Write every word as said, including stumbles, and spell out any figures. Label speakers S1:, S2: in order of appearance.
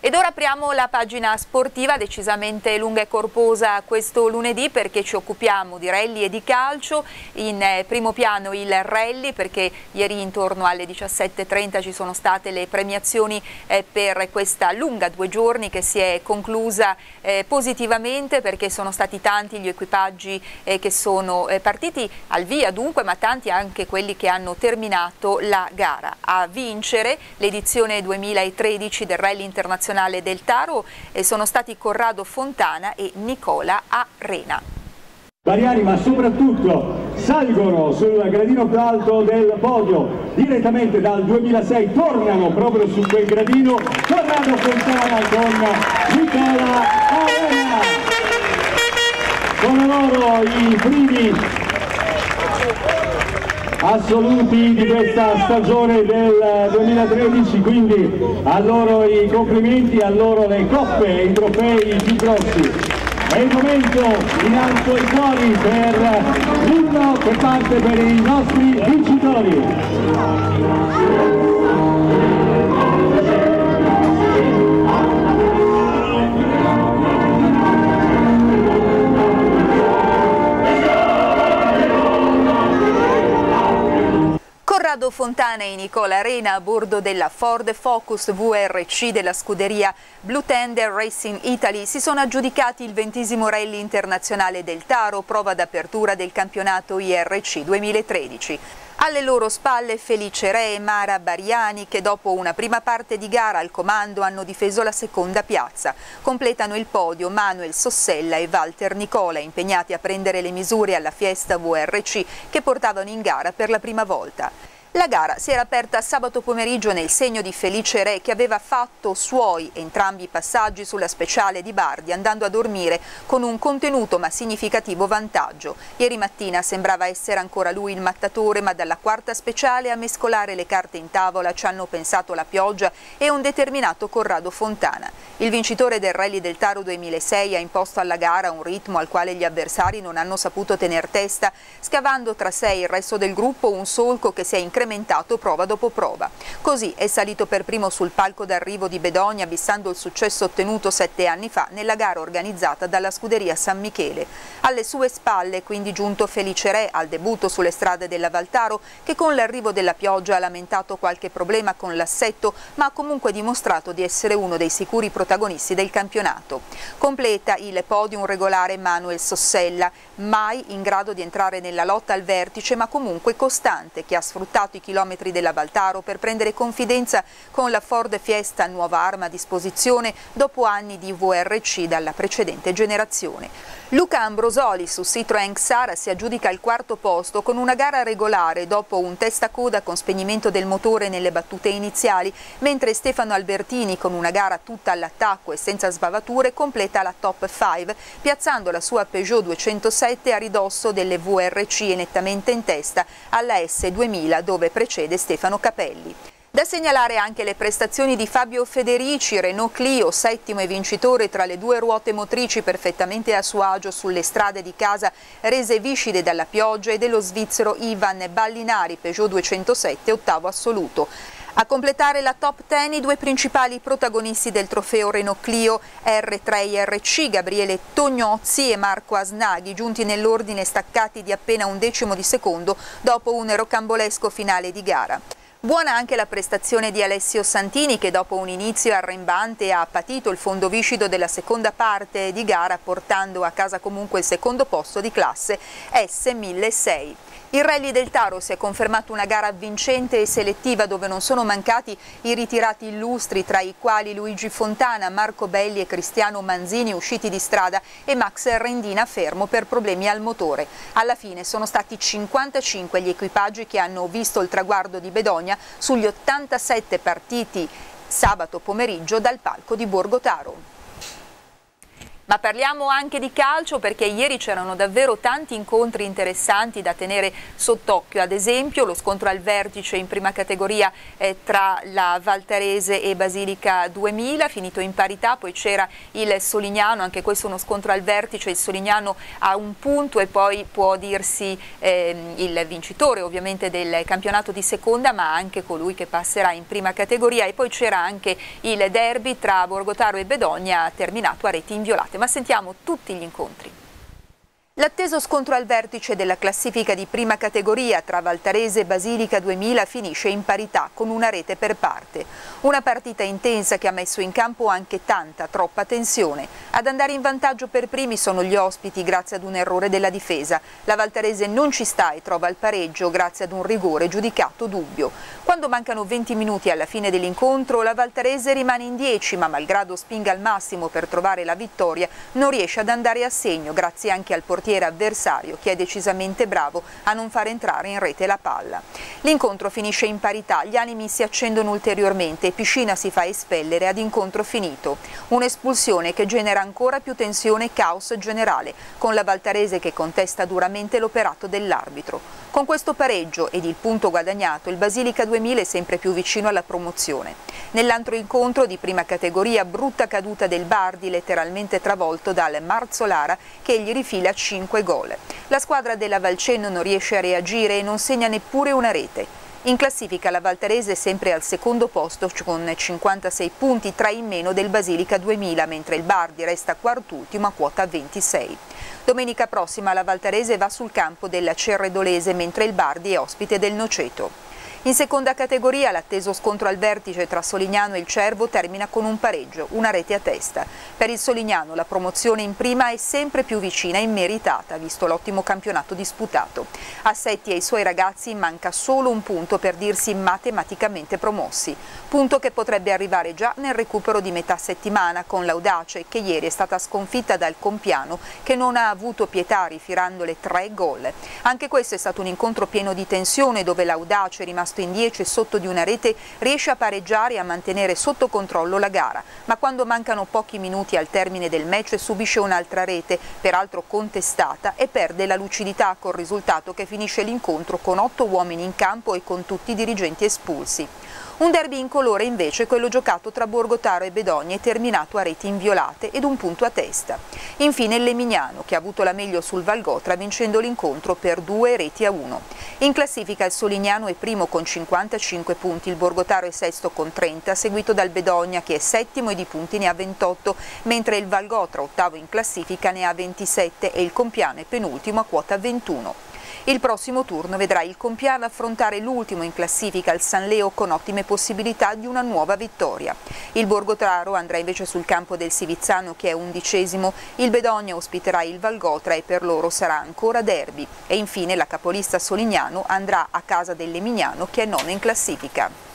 S1: Ed ora apriamo la pagina sportiva, decisamente lunga e corposa questo lunedì, perché ci occupiamo di rally e di calcio. In eh, primo piano il rally, perché ieri intorno alle diciassette e trenta ci sono state le premiazioni eh, per questa lunga due giorni che si è conclusa eh, positivamente, perché sono stati tanti gli equipaggi eh, che sono eh, partiti al via dunque, ma tanti anche quelli che hanno terminato la gara. A vincere l'edizione duemilatredici del Rally Internazionale del Taro e sono stati Corrado Fontana e Nicola Arena.
S2: Variani, ma soprattutto salgono sul gradino più alto del podio direttamente dal duemilasei, tornano proprio su quel gradino Corrado Fontana con Nicola Arena. Sono loro i primi assoluti di questa stagione del duemilatredici, quindi a loro i complimenti, a loro le coppe e i trofei più grossi. È il momento, in alto e fuori per l'uno che parte per i nostri vincitori.
S1: Corrado Fontana e Nicola Arena a bordo della Ford Focus V R C della scuderia Blue Tender Racing Italy si sono aggiudicati il ventesimo Rally Internazionale del Taro, prova d'apertura del campionato I R C duemilatredici. Alle loro spalle Felice Re e Mara Bariani, che dopo una prima parte di gara al comando hanno difeso la seconda piazza. Completano il podio Manuel Sossella e Walter Nicola, impegnati a prendere le misure alla Fiesta V R C che portavano in gara per la prima volta. La gara si era aperta sabato pomeriggio nel segno di Felice Re, che aveva fatto suoi entrambi i passaggi sulla speciale di Bardi, andando a dormire con un contenuto ma significativo vantaggio. Ieri mattina sembrava essere ancora lui il mattatore, ma dalla quarta speciale a mescolare le carte in tavola ci hanno pensato la pioggia e un determinato Corrado Fontana. Il vincitore del Rally del Taro duemilasei ha imposto alla gara un ritmo al quale gli avversari non hanno saputo tener testa, scavando tra sé e il resto del gruppo un solco che si è incrementato incrementato prova dopo prova. Così è salito per primo sul palco d'arrivo di Bedogna, bissando il successo ottenuto sette anni fa nella gara organizzata dalla scuderia San Michele. Alle sue spalle è quindi giunto Felice Re al debutto sulle strade della Valtaro, che con l'arrivo della pioggia ha lamentato qualche problema con l'assetto, ma ha comunque dimostrato di essere uno dei sicuri protagonisti del campionato. Completa il podium regolare Manuel Sossella, mai in grado di entrare nella lotta al vertice, ma comunque costante, che ha sfruttato i chilometri della Valtaro per prendere confidenza con la Ford Fiesta, nuova arma a disposizione dopo anni di V R C dalla precedente generazione. Luca Ambrosoli su Citroën Xara si aggiudica il quarto posto con una gara regolare dopo un testacoda con spegnimento del motore nelle battute iniziali, mentre Stefano Albertini, con una gara tutta all'attacco e senza sbavature, completa la top cinque, piazzando la sua Peugeot duecentosette a ridosso delle V R C e nettamente in testa alla S duemila, dove precede Stefano Capelli. Da segnalare anche le prestazioni di Fabio Federici, Renault Clio, settimo e vincitore tra le due ruote motrici perfettamente a suo agio sulle strade di casa rese viscide dalla pioggia, e dello svizzero Ivan Ballinari, Peugeot duecentosette, ottavo assoluto. A completare la top dieci i due principali protagonisti del trofeo Renault Clio R tre I R C, Gabriele Tognozzi e Marco Asnaghi, giunti nell'ordine staccati di appena un decimo di secondo dopo un rocambolesco finale di gara. Buona anche la prestazione di Alessio Santini, che dopo un inizio arrembante ha patito il fondo viscido della seconda parte di gara, portando a casa comunque il secondo posto di classe S milleseicento. Il Rally del Taro si è confermato una gara vincente e selettiva, dove non sono mancati i ritirati illustri, tra i quali Luigi Fontana, Marco Belli e Cristiano Manzini, usciti di strada, e Max Rendina, fermo per problemi al motore. Alla fine sono stati cinquantacinque gli equipaggi che hanno visto il traguardo di Bedogna sugli ottantasette partiti sabato pomeriggio dal palco di Borgo Taro. Ma parliamo anche di calcio, perché ieri c'erano davvero tanti incontri interessanti da tenere sott'occhio. Ad esempio lo scontro al vertice in prima categoria eh, tra la Valtarese e Basilica duemila, finito in parità. Poi c'era il Solignano, anche questo uno scontro al vertice, il Solignano ha un punto e poi può dirsi eh, il vincitore ovviamente del campionato di seconda, ma anche colui che passerà in prima categoria. E poi c'era anche il derby tra Borgotaro e Bedogna, terminato a reti inviolate. Ma sentiamo tutti gli incontri. L'atteso scontro al vertice della classifica di prima categoria tra Valtarese e Basilica duemila finisce in parità con una rete per parte. Una partita intensa che ha messo in campo anche tanta, troppa tensione. Ad andare in vantaggio per primi sono gli ospiti grazie ad un errore della difesa. La Valtarese non ci sta e trova il pareggio grazie ad un rigore giudicato dubbio. Quando mancano venti minuti alla fine dell'incontro, la Valtarese rimane in dieci, ma malgrado spinga al massimo per trovare la vittoria, non riesce ad andare a segno grazie anche al portiere avversario, che è decisamente bravo a non far entrare in rete la palla. L'incontro finisce in parità, gli animi si accendono ulteriormente e Piscina si fa espellere ad incontro finito. Un'espulsione che genera ancora più tensione e caos generale, con la Valtarese che contesta duramente l'operato dell'arbitro. Con questo pareggio ed il punto guadagnato, il Basilica duemila è sempre più vicino alla promozione. Nell'altro incontro di prima categoria, brutta caduta del Bardi, letteralmente travolto dal Marzolara, che gli rifila cinque gol. La squadra della Valcenno non riesce a reagire e non segna neppure una rete. In classifica la Valtarese è sempre al secondo posto con cinquantasei punti, tre in meno del Basilica duemila, mentre il Bardi resta quartultimo a quota ventisei. Domenica prossima la Valtarese va sul campo della Cerredolese, mentre il Bardi è ospite del Noceto. In seconda categoria l'atteso scontro al vertice tra Solignano e il Cervo termina con un pareggio, una rete a testa. Per il Solignano la promozione in prima è sempre più vicina e immeritata, visto l'ottimo campionato disputato. A Setti e ai suoi ragazzi manca solo un punto per dirsi matematicamente promossi, punto che potrebbe arrivare già nel recupero di metà settimana con l'Audace, che ieri è stata sconfitta dal Compiano, che non ha avuto pietà rifirandole tre gol. Anche questo è stato un incontro pieno di tensione, dove l'Audace è rimasto in dieci sotto di una rete riesce a pareggiare e a mantenere sotto controllo la gara, ma quando mancano pochi minuti al termine del match subisce un'altra rete, peraltro contestata, e perde la lucidità, col risultato che finisce l'incontro con otto uomini in campo e con tutti i dirigenti espulsi. Un derby incolore invece quello giocato tra Borgotaro e Bedogna è terminato a reti inviolate ed un punto a testa. Infine il Lemignano, che ha avuto la meglio sul Valgotra vincendo l'incontro per due reti a uno. In classifica il Solignano è primo con cinquantacinque punti, il Borgotaro è sesto con trenta, seguito dal Bedogna che è settimo e di punti ne ha ventotto, mentre il Valgotra, ottavo in classifica, ne ha ventisette e il Compiano è penultimo a quota ventuno. Il prossimo turno vedrà il Compiano affrontare l'ultimo in classifica, il San Leo, con ottime possibilità di una nuova vittoria. Il Borgotaro andrà invece sul campo del Sivizzano, che è undicesimo, il Bedogna ospiterà il Valgotra e per loro sarà ancora derby. E infine la capolista Solignano andrà a casa del Lemignano, che è nono in classifica.